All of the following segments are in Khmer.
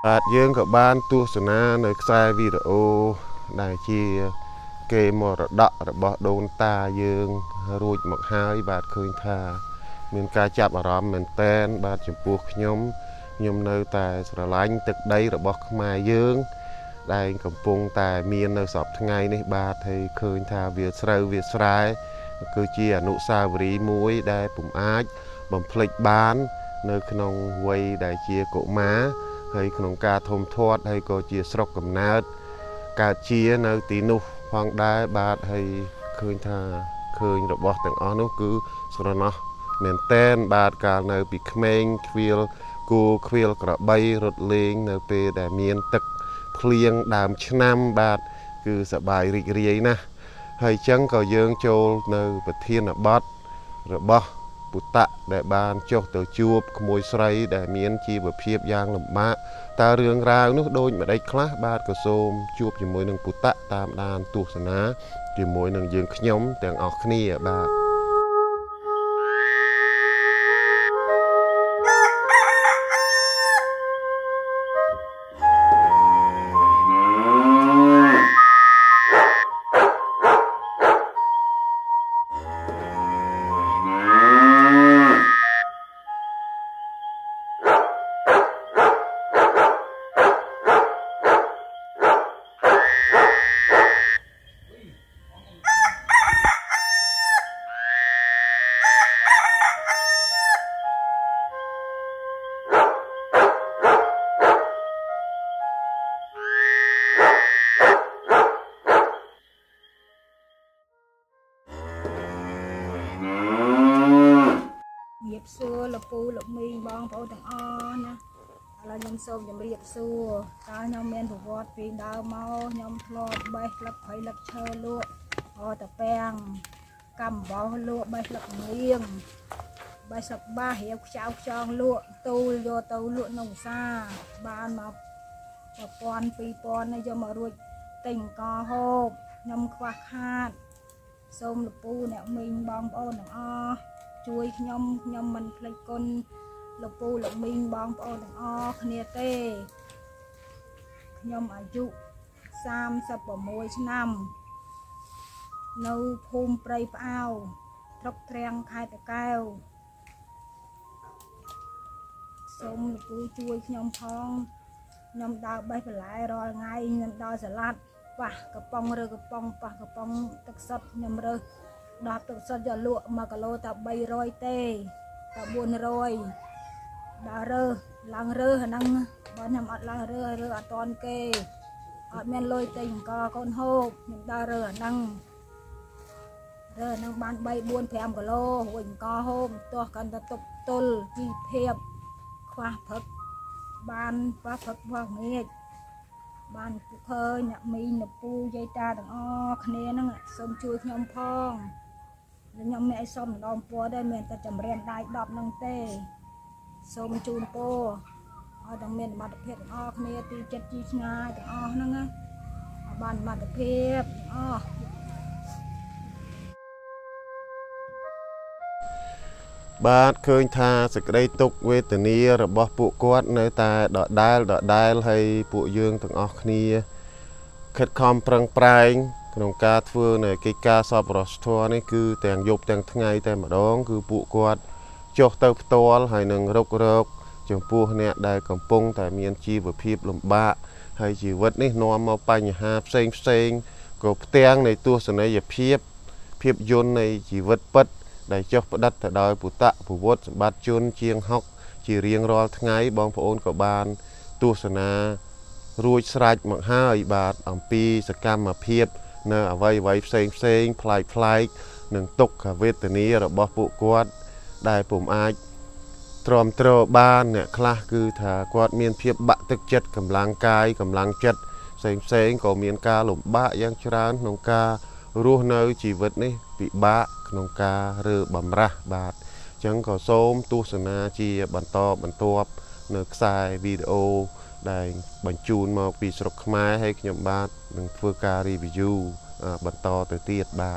បាទយើងក៏បានទស្សនានៅខ្សែវីដេអូដែលជាគេមរតករបស់ដូនតាយើងរួចមកហើយបាទឃើញថាមានការចាប់អារម្មណ៍មែនតែនបាទចំពោះខ្ញុំនៅតែស្រឡាញ់ទឹកដីរបស់ខ្មែរយើងដែលកំពុងតែមាននៅសពថ្ងៃនេះបាទហើយឃើញថាវាស្រូវវាស្រែគឺជាអនុស្សាវរីយ៍មួយដែលពុំអាចបំភ្លេចបាននៅក្នុងវ័យដែលជាកុមារហើយក្នុងការធំធាត់ហើយក៏ជាស្រុកកំណើតកើតជានៅទីនោះផងដែរបាទហើយឃើញថាឃើញរបស់ទាំងអស់នោះគឺស្រណោះមែនតែនបាទកាលនៅពីក្មេងខ្វៀលគោខ្វៀលក្របីរត់លេងនៅពេលដែលមានទឹកភ្លៀងដើមឆ្នាំបាទគឺសប្បាយរីករាយណាស់ហើយចឹងក៏យើងចូលនៅប្រធានបទរបស់ពុតៈដែលបានចុះទៅជួបក្មួយស្រីដែលមានជីវភាពយ៉ាងលំបាកតើរឿងរ៉ាវនោះដូចម្ដេចខ្លះបាទក៏សូមជួបជាមួយនឹងពុតៈតាមដានទស្សនាជាមួយនឹងយើងខ្ញុំទាំងអស់គ្នាបាទសួរលោកពូលោកមីងបងប្អូនទាំងអស់ណាឥឡូវខ្ញុំសូមជម្រាបសួរតើខ្ញុំមានប្រវត្តិពីដើមមកខ្ញុំធ្លាប់បេះលឹកព្រៃលឹកឈើលក់តាពាំងកំបោសលក់បេះលឹកងៀងបេះស្លឹកបាសរៀបខ្ចៅខ្ចងលក់ទូលយកទៅលក់ក្នុងផ្សារបានមក1000 2000នេះយកមករួចទិញកហូបខ្ញុំខ្វះខាតសូមលោកពូអ្នកមីងបងប្អូនទាំងអស់ជួយខ្ញុំមិនភ្លេចគុណលោកពូលោកមីងបងប្អូនទាំងអស់គ្នាទេខ្ញុំអាយុ36ឆ្នាំនៅភូមិព្រៃផ្អៅស្រុកទ្រាំងខេត្តតាកែវសូមលោកពូជួយខ្ញុំផងខ្ញុំដើរបេះបន្លែរាល់ថ្ងៃខ្ញុំដល់សាឡាត់ប៉ះកំប៉ុងរើកំប៉ុងប៉ះកំប៉ុងទឹកសុទ្ធខ្ញុំរើស10ទឹកសុទ្ធយកលក់1គីឡូតែ300ទេតែ400ដល់រើសឡើងរើសអាហ្នឹងបើខ្ញុំអត់ឡើងរើសអត់តន់គេអត់មានលុយទិញអង្គកូនហូបខ្ញុំដល់រើសអាហ្នឹងបាន3 4 5គីឡូរួចអង្គហូបទាស់កាន់តែតុបទល់ជីភាពខ្វះព្រឹកបានខ្វះព្រឹកខ្វះងាចបានឃើញអ្នកមីងអ្នកពូយាយតាទាំងអស់គ្នាហ្នឹងសូមជួយខ្ញុំផងខ្ញុំមានអីសុំម្ដងពណ៌ដែរមានតែចម្រៀងដៃ10ហ្នឹងទេសូមជូនពរឲ្យទាំងមានសមត្ថភាពទាំងអស់គ្នាទីចិត្តជីឆ្ងាយទាំងអស់ហ្នឹងណាបានសមត្ថភាពទាំងអស់បាទឃើញថាសេចក្តីទុក្ខវេទនារបស់ពួកគាត់នៅតែដដែលហើយពួកយើងទាំងអស់គ្នាខិតខំប្រឹងប្រែងក្នុងការធ្វើនៅកិច្ចការសប្បុរសធម៌នេះគឺទាំងយប់ទាំងថ្ងៃតែម្ដងគឺពួកគាត់ចុះទៅផ្ទាល់ហើយនឹងរករកចំពោះអ្នកដែលកំពុងតែមានជីវភាពលំបាកហើយជីវិតនេះនាំមកបញ្ហាផ្សេងក៏ផ្ទាំងនៃទស្សនីយភាពយន្តនៃជីវិតពិតដែលចុះផ្ដិតទៅដោយពុតៈពវុទ្ធសម្បត្តិជនជាង60ជារៀងរាល់ថ្ងៃបងប្អូនក៏បានទស្សនារួចស្រេចមកហើយបាទអំពីសកម្មភាពនៅអ្វីផ្សេងប្លែកនឹងទុក្ខវេទនារបស់ពួកគាត់ដែលពុំអាចទ្រាំទ្របានអ្នកខ្លះគឺថាគាត់មានភាពបាក់ទឹកចិត្តកម្លាំងកាយកម្លាំងចិត្តផ្សេងក៏មានការលំបាកយ៉ាងច្រើនក្នុងការរស់នៅជីវិតនេះពិបាកក្នុងការរើបំរាស់បាទអញ្ចឹងក៏សូមទស្សនាជាបន្តបន្ទាប់នៅខ្សែវីដេអូដែលបញ្ជូនមកពីស្រុកខ្មែរហើយខ្ញុំបាទនឹងធ្វើការ review បន្តទៅទៀតបាទ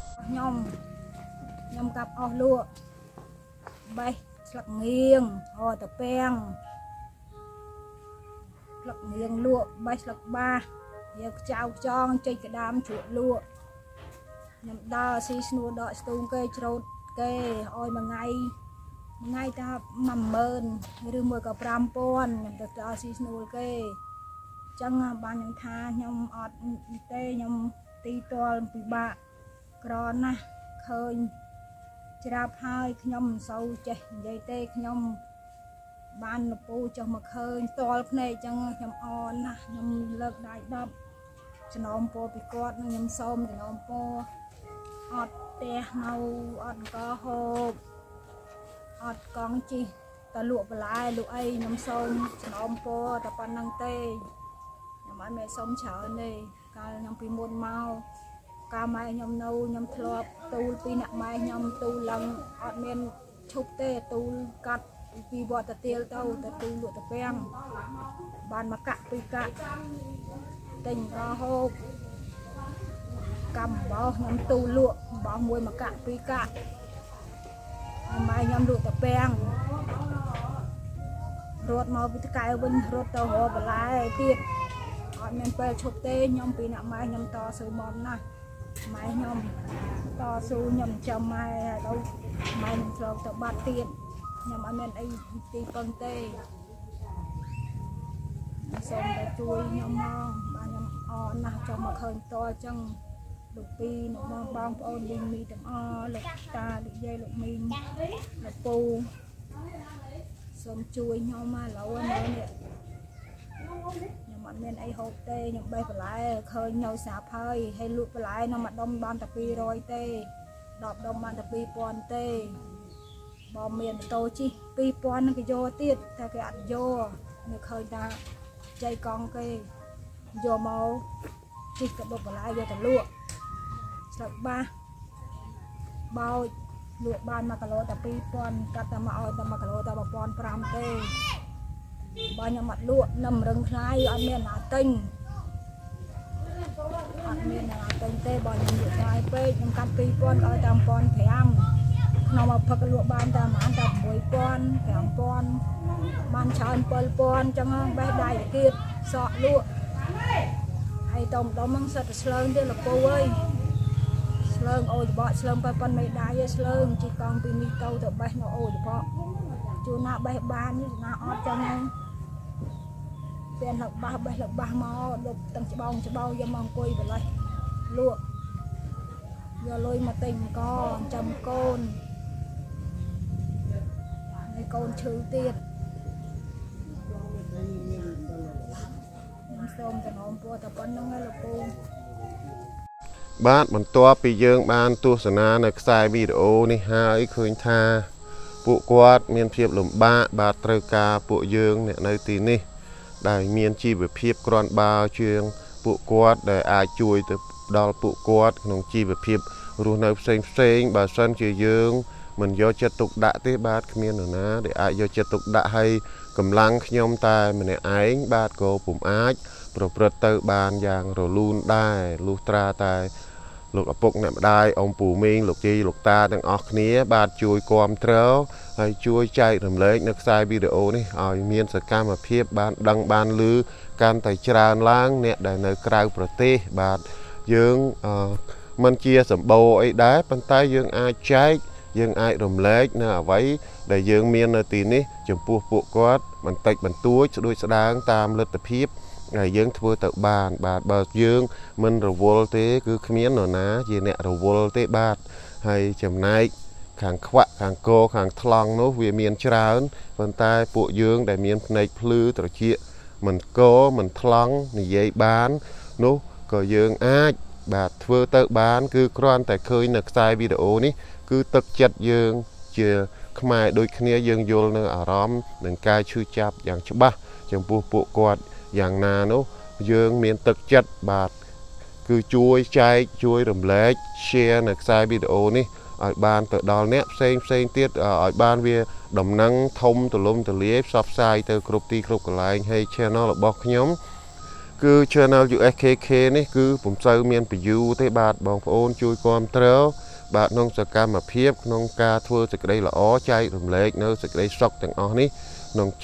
ខ្ញុំកាប់អស់លក់បេះស្លឹកងៀងតាពាំង lật miếng lụa bay lật ba giờ chào chong chơi cái đám chuột lụa nhầm đa xí snua đợi stung cây trâu cây ôi mà ngay ta mầm mơn rư mùi cả pram pon nhầm được đa xí snua cây chẳng ban nhầm tha nhầm ọt tê nhầm ti toal bị bạ còn nè khơi chạp hai nhầm sâu chạy dây tê nhầm ban làปูcho mà khơi toal này chẳng nhầm on nè nhầm lợt đại đập cho nó po bị cọt nhầm xôm cho nó po ọt tè nâu ọt có hộp ọt con chi ta lụa và lại lụa ấy nhầm xôm cho nó po ta pan năng tê nhầm ăn mẹ xôm chở này cả nhầm pi môn mau cả mai nhầm nâu nhầm thọp tu pi nặng mai nhầm tu lần ọt men chụp tê tu cắt pi bọt ta tiêu tàu ta tu lụa ta peng bàn mà cạ pi cạ tình có hộp cầm bao nhầm tu lụa bao mùi mà cạ pi cạ mai nhầm lụa ta peng rốt màu với cái bên rốt tàu hồ và lái tiệt ọt men pe chụp tê nhầm pi nặng mai nhầm to sôi mòn nè mai nhầm to su nhầm chầm mai đâu mai nhầm trâu tàu bát tiệt nhầm ăn men ấy tì phân tê xong đã chui nhầm ba nhầm o nè cho mà khơi to chân lục pi nó mong bong ôn đi mi tầm o lục ta lục dây lục mi lục pu xong chui nhầm mà lâu nữa nè nhầm ăn men ấy hộp tê nhầm bay phải lại khơi nhau sạp hơi hay lụt phải lại nó mặt đông ban tập pi rồi tê đọp đông ban tập pi pon tê bò miền tô chi pi pon cái vô tiết ta cái ăn vô người khơi ta chơi con cái vô màu chỉ cái bột lại vô ta lụa sợi ba bao lụa ban mà cái lô ta pi pon cắt ta mà cái lô ta bò pon pram tê bao nhiêu mặt lụa nằm rừng khai ăn miền là tinh ăn miền là tinh tê bao nhiêu lụa khai pe nhưng cắt pi pon ở tam pon phải ăn nó mà phật lụa ban ta mà ăn ta mùi pon phải pon ban chọn pol pon trong bé đại kia sọ lụa hay tổng đó mang sợi sờn đây là cô ơi sờn ôi bọ sờn bay pon mấy đai sờn chỉ còn pin đi câu từ bay nó ôi bọ chú na bay ban như na ót cho nhauเป็นหลักบ้าใบหลักบ้ามาดบตั้งจะเบาอย่ามองกุยไปเลยลวกอย่าลอยมาติ่งก้อนจำโกนในโกนชื่อเตี้ยน้ำส้มจะน้องปัวแต่ปั้นน้องไงล่ะปูบ้านมันตัวปีเยืองบ้านตัวสนาในสายวิดีโอนี่ฮะไอ้คืนทาปุกวาดเมียนเพียบหลุมบ้าบาตรกาปุเยืองเนี่ยในตีนี่ได้เมียนชีแบบเพียบกรอนบาวเชียงปุกวาดได้อาจุยแต่ดอลปุกวาดขนมชีแบบเพียบรู้ในเซ็งบาสันเชียเยืองมันย่อจะตกดะเตบาดเมียนหนูนะได้อาย่อจะตกดะให้กำลังขยมตายมันในไอ้บาดโกปุ่มอาจปรบประตูบานอย่างโรลูนได้ลูตราตายลูกอปกเนี่ยได้องปู่มิงลูกจีลูกตาดังออกนี้บาดจุยความเท้าให้ช่วยใจทำเล็กนักสายวิดีโอนี่เอาเมียนสกัดมาเพียบบานดังบานลือการไต่จานล้างเนี่ยได้ในกลางประเทศบาดยืงมันเชียสมบูรณ์ไอ้ได้ปันใต้ยืงอาใจยืงไอ้รำเล็กเนี่ยไว้ได้ยืงเมียนในตีนี้จมปูปุกอดมันติดมันตัวด้วยแสดงตามเลือดตะเพียบไงยืงทั่วตะบานบาดบาดยืงมันระวลเตะคือเมียนหน่อยนะยีเนี่ยระวลเตะบาดให้จำนายขังขวะขังโกขังทลองโน้เวียเมียนชราอนปันใต้ปุยืงได้เมียนในพลื้ตะเชียมันโกมันทลองนี่ยัยบานโน้ก็ยืงอาบาดทั่วตะบานคือกรอนแต่เคยนักสายวิดีโอนี้คือตึกจัดยืงเจอขมายโดยเนี้ยยืงโยนเนื้ออารมณ์หนึ่งกายชื่อจับอย่างฉบับจมปูปุกอดอย่างนาโน้ยืงเมียนตึกจัดบาดคือช่วยใจช่วยรำเล็กแชร์นักสายวิดีโอนี้ở ban từ đó nè xem tiết ở ban về đầm năng thông từ lum từ liếp subscribe từ group ti group lại hay channel là bọc nhóm cứ channel USKK này cứผมใส่เมียนไปอยู่ที่บาทบองโอนช่วยความเท้าบาทน้องสกามาเพียบน้องกาทั่วสกได้ละอ้อใจรำเล็กเนื้อสกได้ซอกต่างอ้อนี้น้องจัด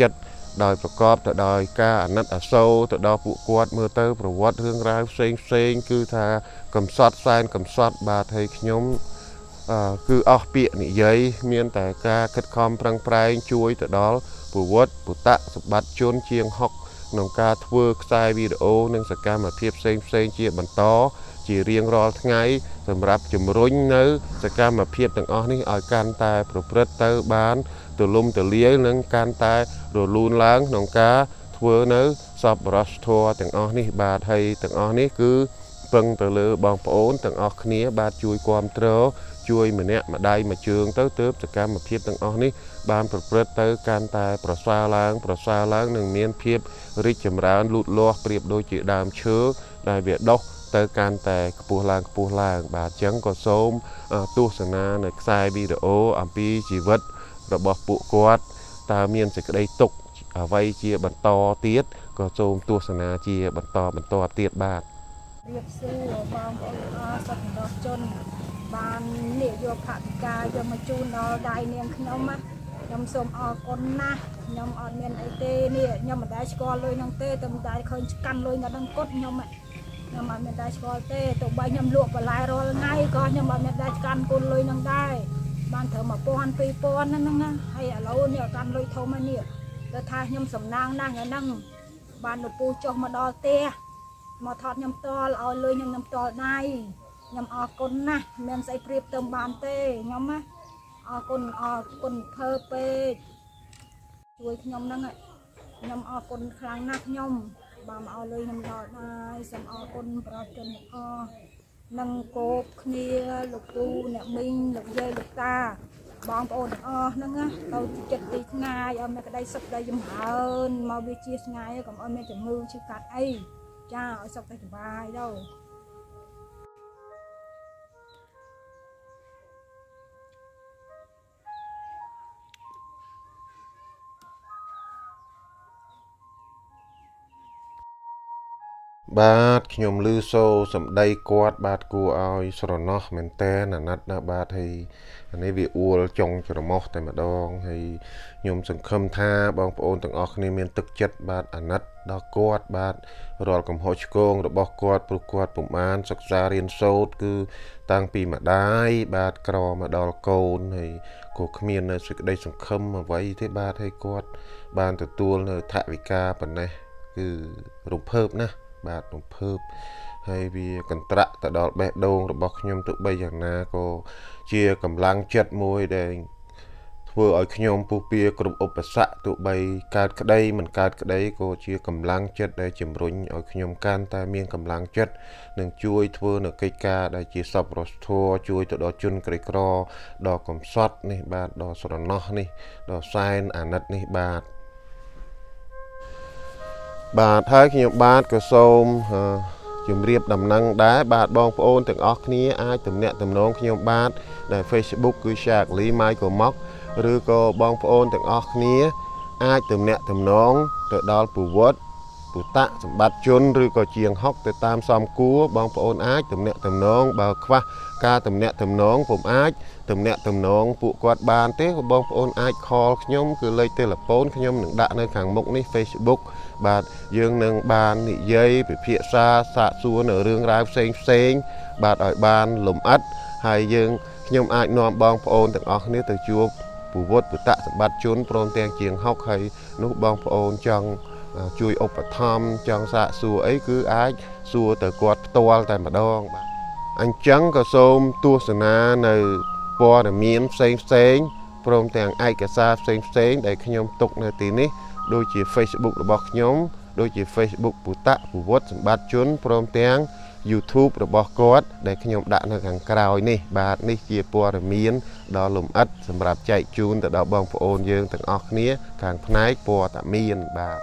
ដោយប្រកបទៅដោយការអាណិតអាសូរទៅដល់ពួកគាត់មើលទៅប្រវត្តិរឿងរ៉ាវផ្សេងគឺថាកំសត់សែនកំសត់បាទហើយខ្ញុំគឺអស់ពាក្យនិយាយមានតែការខិតខំប្រឹងប្រែងជួយទៅដល់ពុវត្តពុតៈសម្បត្តិជនជាង60ក្នុងការធ្វើខ្សែវីដេអូនិងសកម្មភាពផ្សេងជាបន្តជារៀងរាល់ថ្ងៃសម្រាប់ជំរុញនៅសកម្មភាពទាំងអស់នេះឲ្យកាន់តែប្រព្រឹត្តទៅបានទូលំទូលាយនិងកាន់តែរលូនឡើងក្នុងការធ្វើនៅសប្បុរសធម៌ទាំងអស់នេះបាទហើយទាំងអស់នេះគឺពឹងទៅលើបងប្អូនទាំងអស់គ្នាបាទជួយគាំទ្រជួយម្នាក់ម្ដាយមួយជើងទៅទើបសកម្មភាពទាំងអស់នេះបានប្រព្រឹត្តទៅកាន់តែប្រសើរឡើងនិងមានភាពរីកចម្រើនលូតលាស់ប្រៀបដូចជាដើមឈើដែលវាដុះទៅកាន់តែខ្ពស់ឡើងបាទអញ្ចឹងក៏សូមទស្សនានៅខ្សែវីដេអូអំពីជីវិតរបស់ពួកគាត់តើមានសេចក្តីទុក្ខអ្វីជាបន្តទៀតក៏សូមទស្សនាជាបន្តទៀតបាទរៀបសួរបងប្អូនសប្បុរសជនបាននេះយកផតិកាយកមកជូនដល់ដៃនាងខ្ញុំខ្ញុំសូមអរគុណណាស់ខ្ញុំអត់មានអីទេនេះខ្ញុំមិនដែលស្គាល់លុយនោះទេតែមិនដែលឃើញកាន់លុយនៅក្នុងកុដខ្ញុំអត់មានដែលស្គាល់ទេទោះបីខ្ញុំលក់បន្លែរាល់ថ្ងៃក៏ខ្ញុំអត់មានដែលកាន់គុណលុយនឹងដែរបានត្រឹម1000 2000ហ្នឹងណាហើយឥឡូវនេះកាន់លុយធំហើយនេះទៅថាខ្ញុំសំណាងណាស់ហ្នឹងបានលោកពូចុះមកដល់ផ្ទះមកថតខ្ញុំតល់ឲ្យលុយខ្ញុំតល់ដៃខ្ញុំអរគុណណាស់មានស្អីប្រៀបទៅបានទេខ្ញុំណាអរគុណធ្វើពេកជួយខ្ញុំហ្នឹងខ្ញុំអរគុណខ្លាំងណាស់ខ្ញុំបានមកឲ្យលុយខ្ញុំដល់ដៃសូមអរគុណប្រជាជនអស់នឹងគោបគ្នាលោកពូអ្នកមីងលោកយាយលោកតាបងប្អូនទាំងអស់ហ្នឹងទៅចិត្តទីឆ្ងាយឲ្យមានក្តីសុខក្តីចម្រើនមកវាជាឆ្ងាយកុំឲ្យមានជំងឺឈឺកាត់អីចាឲ្យសុខតែសុបាយទៅបាទខ្ញុំឮសូរសម្ដីគាត់បាទគួរឲ្យស្រណោះមែនតើអាណិតណាស់បាទហើយនេះវាអួលចុងច្រមុះតែម្ដងហើយខ្ញុំសង្ឃឹមថាបងប្អូនទាំងអស់គ្នាមានទឹកចិត្តបាទអាណិតដល់គាត់បាទរាល់កំហុសឆ្គងរបស់គាត់ព្រោះគាត់ពុំបានសិក្សារៀនសូត្រគឺតាំងពីម្ដាយបាទក្រមកដល់កូនហើយក៏គ្មាននៅសេចក្តីសង្ឃឹមអ្វីទេបាទហើយគាត់បានទទួលនៅថវិកាប៉ុណ្ណេះគឺរំភើបណាស់បាទរំភើបហើយវាកន្ត្រាក់ទៅដល់បេះដូងរបស់ខ្ញុំទោះបីយ៉ាងណាក៏ជាកម្លាំងចិត្តមួយដែលធ្វើឲ្យខ្ញុំពុះពៀគ្រប់ឧបសគ្គទោះបីកើតក្តីមិនកើតក្តីក៏ជាកម្លាំងចិត្តដែលជំរុញឲ្យខ្ញុំកាន់តែមានកម្លាំងចិត្តនិងជួយធ្វើនៅកិច្ចការដែលជាសប្បុរសធម៌ជួយទៅដល់ជនក្រីក្រដល់កំសត់នេះបាទដល់ស្រណោះនេះដល់សែនអាណិតនេះបាទហើយខ្ញុំបាទក៏សូមជម្រាបដំណឹងដែរបាទបងប្អូនទាំងអស់គ្នាអាចទំនាក់ទំនងខ្ញុំបាទដែល Facebook គឺ Shakli Michael Mok ឬក៏បងប្អូនទាំងអស់គ្នាអាចទំនាក់ទំនងទៅដល់ពុវត្តពុតៈសម្បត្តិជនឬក៏ជាង60ទៅតាមសំគួរបងប្អូនអាចទំនាក់ទំនងបើខ្វះការទំនាក់ទំនងผมអាចទំនាក់ទំនងពួកគាត់បានទេក៏បងប្អូនអាច call ខ្ញុំគឺលេខទូរស័ព្ទខ្ញុំនឹងដាក់នៅខាងមុខនេះ Facebook បាទយើងនឹងបាននិយាយពិភាក្សាសាកសួរនៅរឿងរ៉ាវផ្សេងបាទឲ្យបានលម្អិតហើយខ្ញុំអាចនាំបងប្អូនទាំងអស់គ្នាទៅជួបពុវត្តពុតៈសម្បត្តិជនព្រមទាំងជាង60ហើយនោះបងប្អូនចង់ជួយឧបត្ថម្ភចង់សាកសួរអីគឺអាចសួរទៅគាត់ផ្ទាល់តែម្ដងបាទអញ្ចឹងក៏សូមទស្សនានៅព័ត៌មានផ្សេងព្រមទាំងឯកសារផ្សេងដែលខ្ញុំទុកនៅទីនេះដូចជា Facebook របស់ខ្ញុំដូចជា Facebook ពុតៈពុវត្តសម្បត្តិជនព្រមទាំង YouTube របស់គាត់ដែលខ្ញុំដាក់នៅខាងក្រោយនេះបាទនេះជាព័ត៌មានដ៏លម្អិតសម្រាប់ចែកជូនទៅដល់បងប្អូនយើងទាំងអស់គ្នាខាងផ្នែកព័ត៌មានបាទ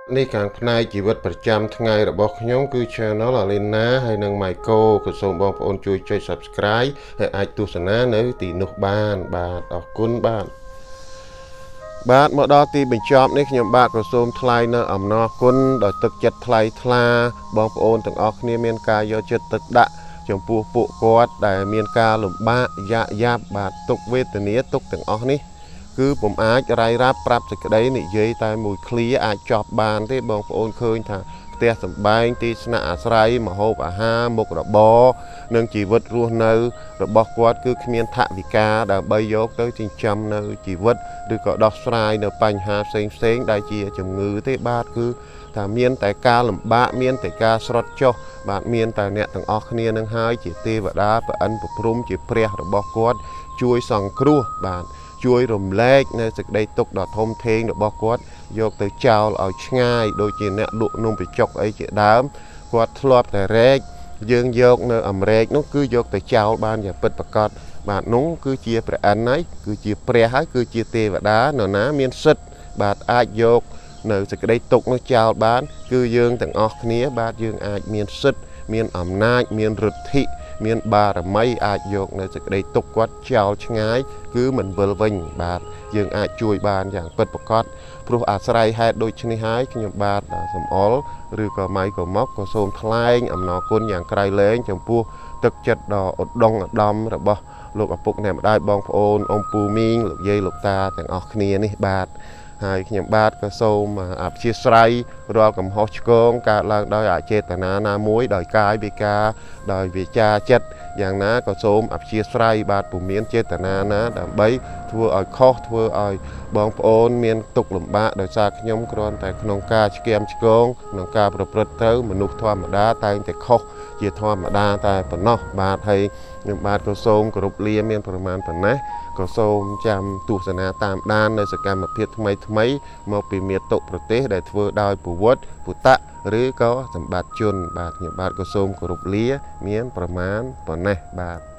នេះខាងផ្នែកជីវិតប្រចាំថ្ងៃរបស់ខ្ញុំគឺ Channel Alina ហើយនិង Michael ក៏សូមបងប្អូនជួយចុច Subscribe ហើយអាចទស្សនានៅទីនោះបានបាទអរគុណបាទមកដល់ទីបញ្ចប់នេះខ្ញុំបាទក៏សូមថ្លែងនៅអំណរគុណដោយទឹកចិត្តថ្លៃថ្លាបងប្អូនទាំងអស់គ្នាមានការយកចិត្តទុកដាក់ចំពោះពួកគាត់ដែលមានការលំបាកយ៉ាប់បាទទុក្ខវេទនាទុក្ខទាំងអស់នេះគឺពុំអាចរាយរាប់ប្រាប់សេចក្តីនិយាយតែមួយឃ្លាអាចចប់បានទេបងប្អូនឃើញថាផ្ទះសម្បែងទីស្នាក់អាស្រ័យម្ហូបអាហារមុខរបរនិងជីវិតរស់នៅរបស់គាត់គឺគ្មានថវិកាដើម្បីយកទៅចិញ្ចឹមនៅជីវិតឬក៏ដោះស្រាយនៅបញ្ហាផ្សេងដែលជាជំងឺទេបាទគឺថាមានតែការលំបាកមានតែការស្រុតចុះបាទមានតែអ្នកទាំងអស់គ្នានឹងហើយជាទេវតាប្រអិនប្រព្រំជាព្រះរបស់គាត់ជួយសង្គ្រោះបាទជួយរំលែកនៅសេចក្តីទុក្ខដ៏ធំធេងរបស់គាត់យកទៅចោលឲ្យឆ្ងាយដូចជាអ្នកលក់នំបញ្ចុកអីជាដើមគាត់ធ្លាប់តែរែកយើងយកនៅអាមេរិកនោះគឺយកទៅចោលបានយ៉ាងពិតប្រាកដបាទនោះគឺជាព្រះអិនហើយគឺជាព្រះហើយគឺជាទេវតានរណាមានសិទ្ធិបាទអាចយកនៅសេចក្តីទុក្ខនោះចោលបានគឺយើងទាំងអស់គ្នាបាទយើងអាចមានសិទ្ធិមានអំណាចមានឫទ្ធិមានបារមីអាចយកនៅសេចក្តីទុក្ខគាត់ចោលឆ្ងាយគឺមិនវិលវិញបាទយើងអាចជួយបានយ៉ាងពិតប្រាកដព្រោះអាស្រ័យហេតុដូចនេះហើយខ្ញុំបាទសំអល់ឬក៏ម៉ៃក៏មកក៏សូមថ្លែងអំណរគុណយ៉ាងក្រៃលែងចំពោះទឹកចិត្តដ៏ឧត្តមឧត្តមរបស់លោកឪពុកអ្នកម្ដាយបងប្អូនអ៊ំពូមីងលោកយាយលោកតាទាំងអស់គ្នានេះបាទហើយខ្ញុំបាទក៏សូមអព្យាស្រ័យរាល់កំហុសឆ្គងកើតឡើងដោយអចេតនាណាមួយដោយកាយវិការដោយវាចាចិត្តយ៉ាងណាក៏សូមអព្យាស្រ័យបាទពុំមានចេតនាណាដើម្បីធ្វើឲ្យខុសធ្វើឲ្យបងប្អូនមានទុក្ខលំបាកដោយសារខ្ញុំគ្រាន់តែក្នុងការឆ្គាមឆ្គងក្នុងការប្រព្រឹត្តទៅមនុស្សធម្មតាតែងតែខុសជាធម្មតាតែប៉ុណ្ណោះបាទហើយខ្ញុំបាទក៏សូមគោរពលាមានប្រមាណប៉ុណ្ណេះក៏សូមចាំទស្សនាតាមដាននៅសកម្មភាពថ្មីមកពីមាតុប្រទេសដែលធ្វើដោយពវត្តពុតៈឬក៏សម្បត្តិជនបាទខ្ញុំបាទក៏សូមគោរពលាមានប្រមាណប៉ុណ្ណេះបាទ